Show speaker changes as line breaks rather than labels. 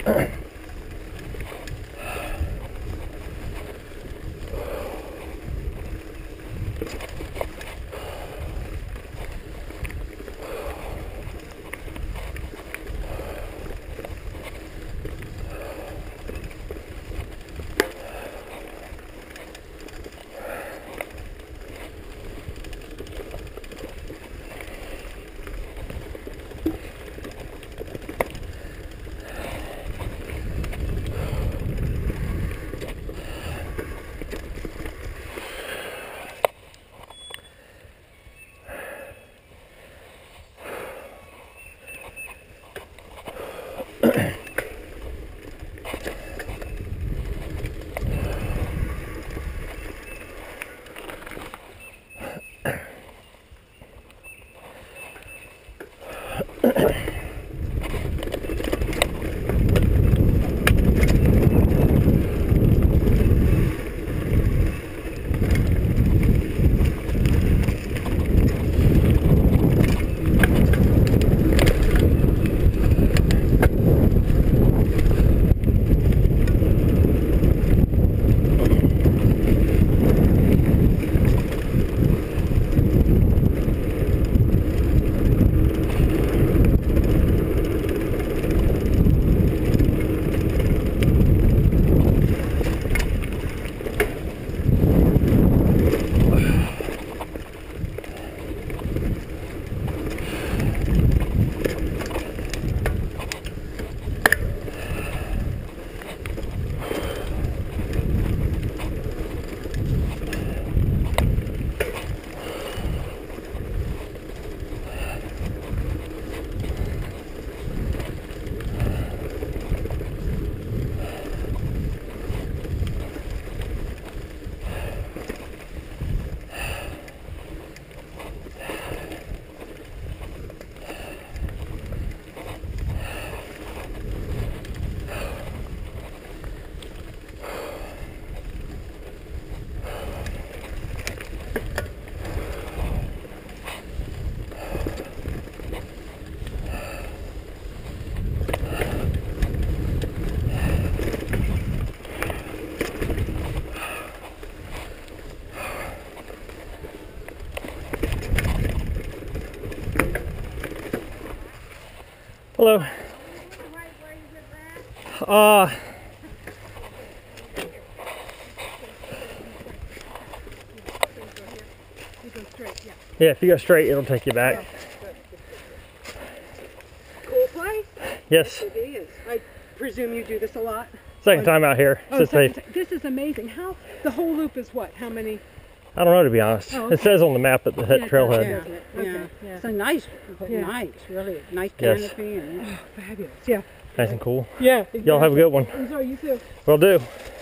Hello. Yeah, if you go straight, it'll take you back.
Cool place?
Yes.
It is. I presume you do this a lot?
Second time out here.
Oh, this is amazing. How the whole loop is what? How many?
I don't know, to be honest.
Oh, okay.
It says on the map at the trailhead.
Yeah, okay.
Yeah. It's a nice, really nice canopy. And
fabulous. Yeah.
Nice and cool.
Yeah. Exactly.
Y'all have a good one.
Enjoy, you too.
Will do.